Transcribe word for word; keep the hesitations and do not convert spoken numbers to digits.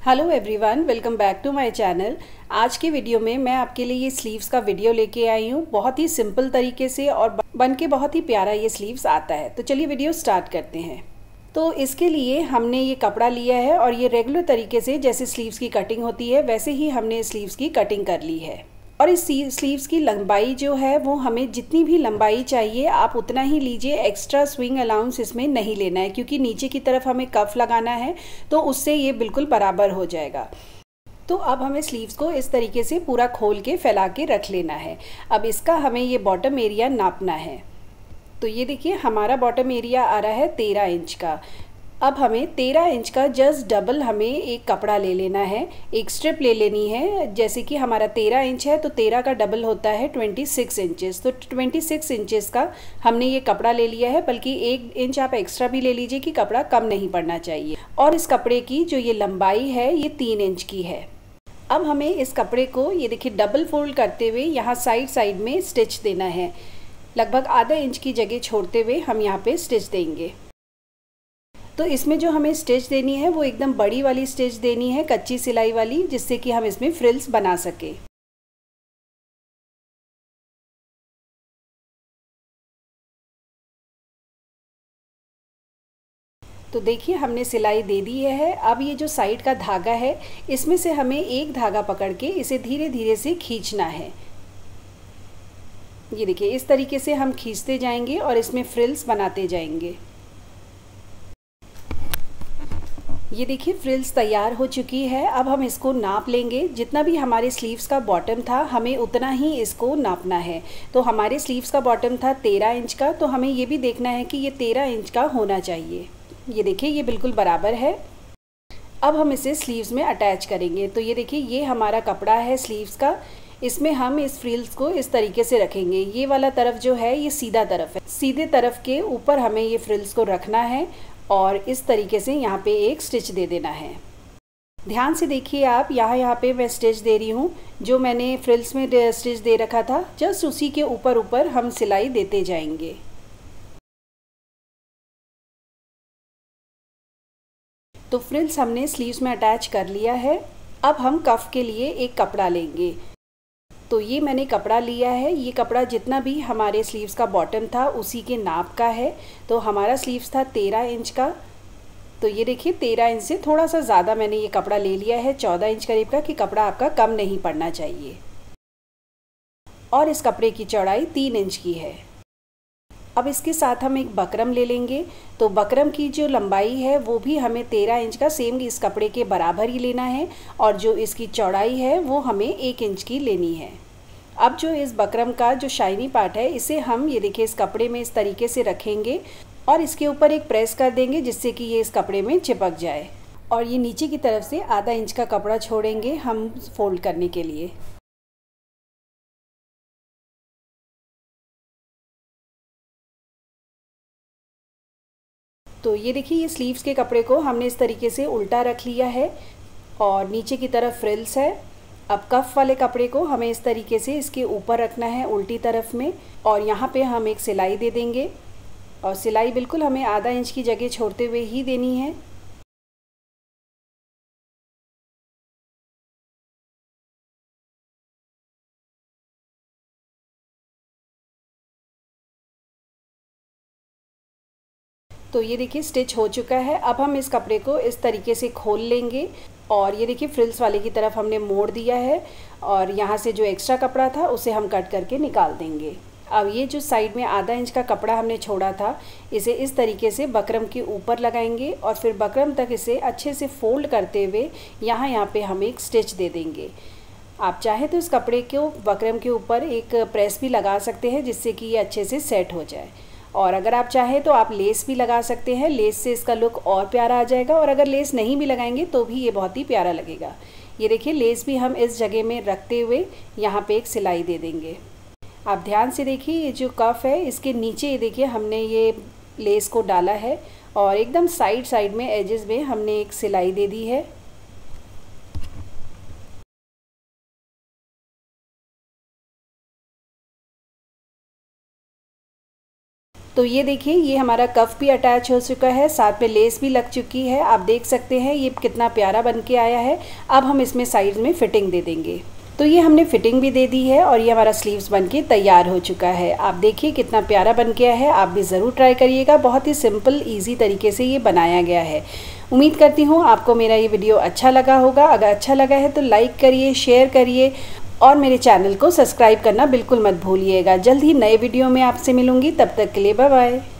Hello everyone, welcome back to my channel. आज के video में मैं आपके लिए ये स्लीव्स का वीडियो लेके आई हूँ। बहुत ही सिंपल तरीके से और बन के बहुत ही प्यारा ये स्लीव्स आता है। तो चलिए वीडियो स्टार्ट करते हैं। तो इसके लिए हमने ये कपड़ा लिया है और ये रेगुलर तरीके से जैसे स्लीव्स की कटिंग होती है वैसे ही हमने स्लीव्स की कटिंग कर ली है। और इस स्लीव्स की लंबाई जो है वो हमें जितनी भी लंबाई चाहिए आप उतना ही लीजिए। एक्स्ट्रा स्विंग अलाउंस इसमें नहीं लेना है क्योंकि नीचे की तरफ हमें कफ लगाना है तो उससे ये बिल्कुल बराबर हो जाएगा। तो अब हमें स्लीव्स को इस तरीके से पूरा खोल के फैला के रख लेना है। अब इसका हमें ये बॉटम एरिया नापना है। तो ये देखिए हमारा बॉटम एरिया आ रहा है तेरह इंच का। अब हमें तेरह इंच का जस्ट डबल हमें एक कपड़ा ले लेना है, एक स्ट्रिप ले लेनी है। जैसे कि हमारा तेरह इंच है तो तेरह का डबल होता है छब्बीस इंचेस। तो छब्बीस इंचेस का हमने ये कपड़ा ले लिया है, बल्कि एक इंच आप एक्स्ट्रा भी ले लीजिए कि कपड़ा कम नहीं पड़ना चाहिए। और इस कपड़े की जो ये लंबाई है ये तीन इंच की है। अब हमें इस कपड़े को ये देखिए डबल फोल्ड करते हुए यहाँ साइड साइड में स्टिच देना है। लगभग आधा इंच की जगह छोड़ते हुए हम यहाँ पे स्टिच देंगे। तो इसमें जो हमें स्टिच देनी है वो एकदम बड़ी वाली स्टिच देनी है, कच्ची सिलाई वाली, जिससे कि हम इसमें फ्रिल्स बना सके। तो देखिए हमने सिलाई दे दी है। अब ये जो साइड का धागा है इसमें से हमें एक धागा पकड़ के इसे धीरे धीरे से खींचना है। ये देखिए इस तरीके से हम खींचते जाएंगे और इसमें फ्रिल्स बनाते जाएंगे। ये देखिए फ्रिल्स तैयार हो चुकी है। अब हम इसको नाप लेंगे। जितना भी हमारे स्लीव्स का बॉटम था हमें उतना ही इसको नापना है। तो हमारे स्लीव्स का बॉटम था तेरह इंच का, तो हमें ये भी देखना है कि ये तेरह इंच का होना चाहिए। ये देखिए ये बिल्कुल बराबर है। अब हम इसे स्लीव्स में अटैच करेंगे। तो ये देखिए ये हमारा कपड़ा है स्लीव्स का। इसमें हम इस फ्रिल्स को इस तरीके से रखेंगे। ये वाला तरफ जो है ये सीधा तरफ है, सीधे तरफ के ऊपर हमें ये फ्रिल्स को रखना है और इस तरीके से यहाँ पे एक स्टिच दे देना है। ध्यान से देखिए आप, यहाँ यहाँ पे मैं स्टिच दे रही हूँ। जो मैंने फ्रिल्स में स्टिच दे रखा था जस्ट उसी के ऊपर ऊपर हम सिलाई देते जाएंगे। तो फ्रिल्स हमने स्लीव्स में अटैच कर लिया है। अब हम कफ के लिए एक कपड़ा लेंगे। तो ये मैंने कपड़ा लिया है। ये कपड़ा जितना भी हमारे स्लीव्स का बॉटम था उसी के नाप का है। तो हमारा स्लीव्स था तेरह इंच का। तो ये देखिए तेरह इंच से थोड़ा सा ज़्यादा मैंने ये कपड़ा ले लिया है, चौदह इंच करीब का, कि कपड़ा आपका कम नहीं पड़ना चाहिए। और इस कपड़े की चौड़ाई तीन इंच की है। अब इसके साथ हम एक बकरम ले लेंगे। तो बकरम की जो लंबाई है वो भी हमें तेरह इंच का सेम इस कपड़े के बराबर ही लेना है और जो इसकी चौड़ाई है वो हमें एक इंच की लेनी है। अब जो इस बकरम का जो शाइनी पार्ट है इसे हम ये देखिए इस कपड़े में इस तरीके से रखेंगे और इसके ऊपर एक प्रेस कर देंगे जिससे कि ये इस कपड़े में चिपक जाए। और ये नीचे की तरफ से आधा इंच का कपड़ा छोड़ेंगे हम फोल्ड करने के लिए। तो ये देखिए ये स्लीव्स के कपड़े को हमने इस तरीके से उल्टा रख लिया है और नीचे की तरफ फ्रिल्स है। अब कफ वाले कपड़े को हमें इस तरीके से इसके ऊपर रखना है उल्टी तरफ में और यहाँ पे हम एक सिलाई दे देंगे और सिलाई बिल्कुल हमें आधा इंच की जगह छोड़ते हुए ही देनी है। तो ये देखिए स्टिच हो चुका है। अब हम इस कपड़े को इस तरीके से खोल लेंगे और ये देखिए फ्रिल्स वाले की तरफ हमने मोड़ दिया है और यहाँ से जो एक्स्ट्रा कपड़ा था उसे हम कट करके निकाल देंगे। अब ये जो साइड में आधा इंच का कपड़ा हमने छोड़ा था इसे इस तरीके से बकरम के ऊपर लगाएंगे और फिर बकरम तक इसे अच्छे से फोल्ड करते हुए यहाँ यहाँ पे हम एक स्टिच दे देंगे। आप चाहे तो इस कपड़े को बकरम के ऊपर एक प्रेस भी लगा सकते हैं जिससे कि ये अच्छे से सेट हो जाए। और अगर आप चाहें तो आप लेस भी लगा सकते हैं। लेस से इसका लुक और प्यारा आ जाएगा और अगर लेस नहीं भी लगाएंगे तो भी ये बहुत ही प्यारा लगेगा। ये देखिए लेस भी हम इस जगह में रखते हुए यहाँ पे एक सिलाई दे देंगे। आप ध्यान से देखिए ये जो कफ है इसके नीचे ये देखिए हमने ये लेस को डाला है और एकदम साइड साइड में एजेस में हमने एक सिलाई दे दी है। तो ये देखिए, ये हमारा कफ भी अटैच हो चुका है, साथ में लेस भी लग चुकी है। आप देख सकते हैं ये कितना प्यारा बन के आया है। अब हम इसमें साइड में फिटिंग दे देंगे। तो ये हमने फिटिंग भी दे दी है और ये हमारा स्लीव्स बन के तैयार हो चुका है। आप देखिए कितना प्यारा बन गया है। आप भी ज़रूर ट्राई करिएगा, बहुत ही सिंपल ईजी तरीके से ये बनाया गया है। उम्मीद करती हूँ आपको मेरा ये वीडियो अच्छा लगा होगा। अगर अच्छा लगा है तो लाइक करिए, शेयर करिए और मेरे चैनल को सब्सक्राइब करना बिल्कुल मत भूलिएगा। जल्द ही नए वीडियो में आपसे मिलूँगी, तब तक के लिए बाय बाय।